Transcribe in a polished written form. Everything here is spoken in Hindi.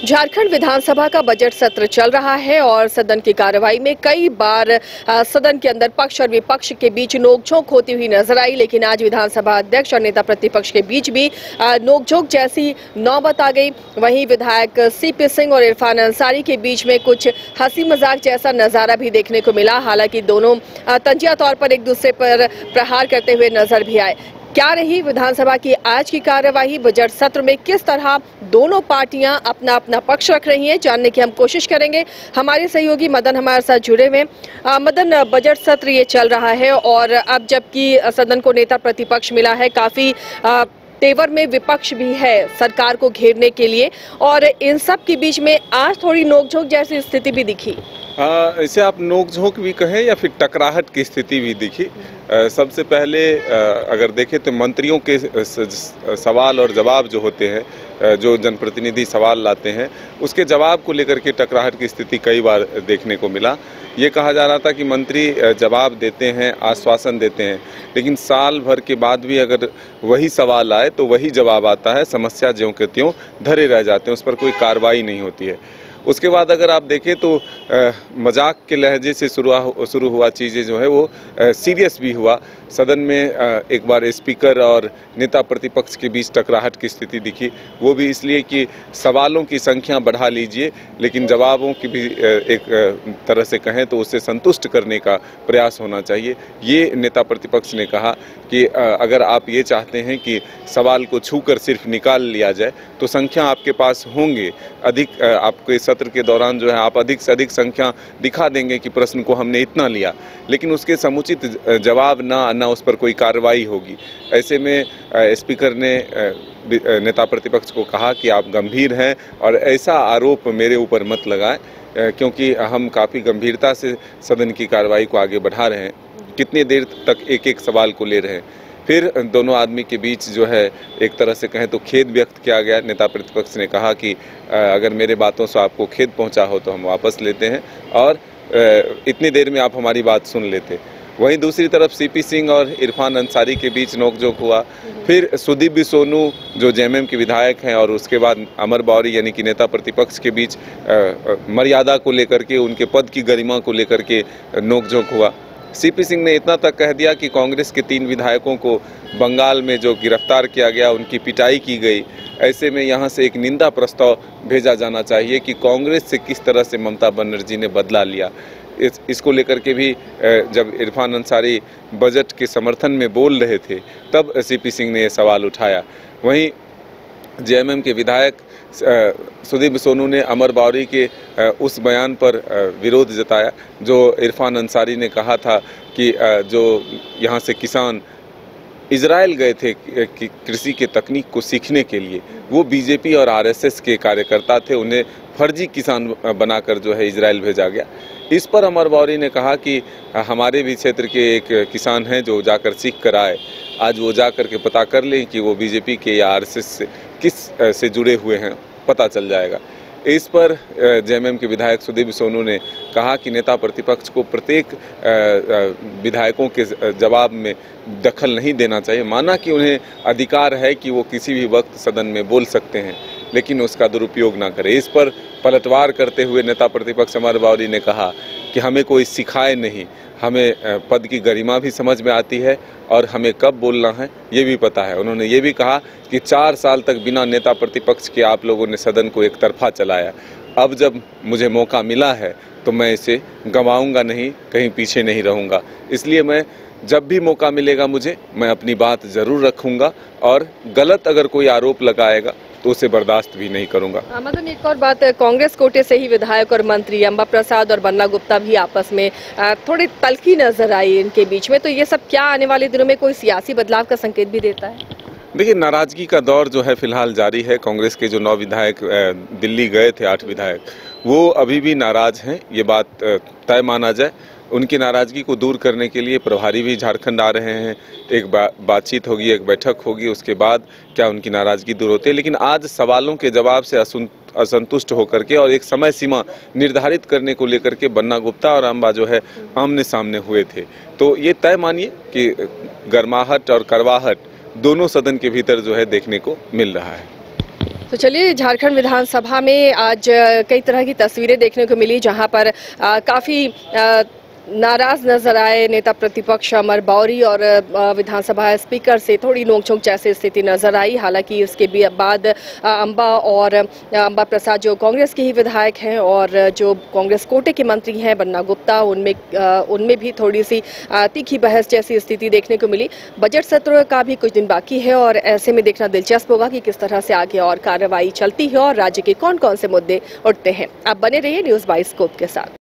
झारखंड विधानसभा का बजट सत्र चल रहा है और सदन की कार्रवाई में कई बार सदन के अंदर पक्ष और विपक्ष के बीच नोकझोंक होती हुई नजर आई। लेकिन आज विधानसभा अध्यक्ष और नेता प्रतिपक्ष के बीच भी नोकझोंक जैसी नौबत आ गई। वहीं विधायक सीपी सिंह और इरफान अंसारी के बीच में कुछ हंसी मजाक जैसा नजारा भी देखने को मिला। हालांकि दोनों तंजिया तौर पर एक दूसरे पर प्रहार करते हुए नजर भी आए। क्या रही विधानसभा की आज की कार्यवाही, बजट सत्र में किस तरह दोनों पार्टियां अपना अपना पक्ष रख रही हैं, जानने की हम कोशिश करेंगे। हमारे सहयोगी मदन हमारे साथ जुड़े हुए। मदन, बजट सत्र ये चल रहा है और अब जबकि सदन को नेता प्रतिपक्ष मिला है, काफी तेवर में विपक्ष भी है सरकार को घेरने के लिए, और इन सब के बीच में आज थोड़ी नोकझोंक जैसी स्थिति भी दिखी। इसे आप नोकझोंक भी कहें या फिर टकराहट की स्थिति भी दिखी। सबसे पहले अगर देखें तो मंत्रियों के सवाल और जवाब जो होते हैं, जो जनप्रतिनिधि सवाल लाते हैं, उसके जवाब को लेकर के टकराहट की स्थिति कई बार देखने को मिला। ये कहा जा रहा था कि मंत्री जवाब देते हैं, आश्वासन देते हैं, लेकिन साल भर के बाद भी अगर वही सवाल आए तो वही जवाब आता है, समस्या ज्यों के त्यों धरे रह जाते हैं, उस पर कोई कार्रवाई नहीं होती है। उसके बाद अगर आप देखें तो मजाक के लहजे से शुरू हुआ चीज़ें जो है वो सीरियस भी हुआ। सदन में एक बार स्पीकर और नेता प्रतिपक्ष के बीच टकराहट की स्थिति दिखी। वो भी इसलिए कि सवालों की संख्या बढ़ा लीजिए लेकिन जवाबों की भी एक तरह से कहें तो उससे संतुष्ट करने का प्रयास होना चाहिए। ये नेता प्रतिपक्ष ने कहा कि अगर आप ये चाहते हैं कि सवाल को छूकर सिर्फ निकाल लिया जाए तो संख्या आपके पास होंगे, अधिक आपके सत्र के दौरान जो है आप अधिक से अधिक संख्या दिखा देंगे कि प्रश्न को हमने इतना लिया, लेकिन उसके समुचित जवाब ना उस पर कोई कार्रवाई होगी। ऐसे में स्पीकर ने नेता प्रतिपक्ष को कहा कि आप गंभीर हैं और ऐसा आरोप मेरे ऊपर मत लगाएं, क्योंकि हम काफ़ी गंभीरता से सदन की कार्रवाई को आगे बढ़ा रहे हैं। कितनी देर तक एक एक सवाल को ले रहे हैं। फिर दोनों आदमी के बीच जो है एक तरह से कहें तो खेद व्यक्त किया गया। नेता प्रतिपक्ष ने कहा कि अगर मेरे बातों से आपको खेद पहुंचा हो तो हम वापस लेते हैं और इतनी देर में आप हमारी बात सुन लेते। वहीं दूसरी तरफ सीपी सिंह और इरफान अंसारी के बीच नोकझोंक हुआ। फिर सुदीप सोनू जो जेएमएम के विधायक हैं और उसके बाद अमर बावरी यानी कि नेता प्रतिपक्ष के बीच मर्यादा को लेकर के, उनके पद की गरिमा को लेकर के नोकझोंक हुआ। सीपी सिंह ने इतना तक कह दिया कि कांग्रेस के 3 विधायकों को बंगाल में जो गिरफ्तार किया गया, उनकी पिटाई की गई, ऐसे में यहाँ से एक निंदा प्रस्ताव भेजा जाना चाहिए कि कांग्रेस से किस तरह से ममता बनर्जी ने बदला लिया। इसको लेकर के भी जब इरफान अंसारी बजट के समर्थन में बोल रहे थे तब सीपी सिंह ने यह सवाल उठाया। वहीं जेएमएम के विधायक सुदीप सोनू ने अमर बावरी के उस बयान पर विरोध जताया जो इरफान अंसारी ने कहा था कि जो यहाँ से किसान इजराइल गए थे कि कृषि के तकनीक को सीखने के लिए, वो बीजेपी और आरएसएस के कार्यकर्ता थे, उन्हें फर्जी किसान बनाकर जो है इजराइल भेजा गया। इस पर अमर बावरी ने कहा कि हमारे भी क्षेत्र के एक किसान हैं जो जाकर सीख कर आए, आज वो जाकर के पता कर लें कि वो बीजेपी के या आरएसएस से किस से जुड़े हुए हैं, पता चल जाएगा। इस पर जेएमएम के विधायक सुदीप सोनू ने कहा कि नेता प्रतिपक्ष को प्रत्येक विधायकों के जवाब में दखल नहीं देना चाहिए। माना कि उन्हें अधिकार है कि वो किसी भी वक्त सदन में बोल सकते हैं, लेकिन उसका दुरुपयोग ना करें। इस पर पलटवार करते हुए नेता प्रतिपक्ष अमर बावरी ने कहा कि हमें कोई सिखाए नहीं, हमें पद की गरिमा भी समझ में आती है और हमें कब बोलना है ये भी पता है। उन्होंने ये भी कहा कि 4 साल तक बिना नेता प्रतिपक्ष के आप लोगों ने सदन को एक तरफा चलाया, अब जब मुझे मौका मिला है तो मैं इसे गंवाऊंगा नहीं, कहीं पीछे नहीं रहूंगा। इसलिए मैं जब भी मौका मिलेगा मुझे, मैं अपनी बात ज़रूर रखूंगा और गलत अगर कोई आरोप लगाएगा तो उसे बर्दाश्त भी नहीं करूंगा। मदन, एक और बात, कांग्रेस कोटे से ही विधायक और मंत्री अंबा प्रसाद और बन्ना गुप्ता भी आपस में थोड़ी तल्खी नजर आई इनके बीच में, तो ये सब क्या आने वाले दिनों में कोई सियासी बदलाव का संकेत भी देता है? देखिए, नाराजगी का दौर जो है फिलहाल जारी है। कांग्रेस के जो 9 विधायक दिल्ली गए थे, 8 विधायक, वो अभी भी नाराज हैं, ये बात तय माना जाए। उनकी नाराजगी को दूर करने के लिए प्रभारी भी झारखंड आ रहे हैं, एक बातचीत होगी, एक बैठक होगी, उसके बाद क्या उनकी नाराजगी दूर होती है। लेकिन आज सवालों के जवाब से असंतुष्ट होकर के और एक समय सीमा निर्धारित करने को लेकर के बन्ना गुप्ता और अंबा जो है आमने सामने हुए थे। तो ये तय मानिए कि गर्माहट और करवाहट दोनों सदन के भीतर जो है देखने को मिल रहा है। तो चलिए, झारखंड विधानसभा में आज कई तरह की तस्वीरें देखने को मिली, जहां पर काफी नाराज नजर आए नेता प्रतिपक्ष अमर बावरी और विधानसभा स्पीकर से थोड़ी नोकझोंक जैसी स्थिति नजर आई। हालांकि इसके बाद अंबा प्रसाद जो कांग्रेस के ही विधायक हैं और जो कांग्रेस कोटे के मंत्री हैं बन्ना गुप्ता, उनमें भी थोड़ी सी तीखी बहस जैसी स्थिति देखने को मिली। बजट सत्र का भी कुछ दिन बाकी है और ऐसे में देखना दिलचस्प होगा कि किस तरह से आगे और कार्रवाई चलती है और राज्य के कौन कौन से मुद्दे उठते हैं। आप बने रहिए न्यूज़ बाइस्कोप के साथ।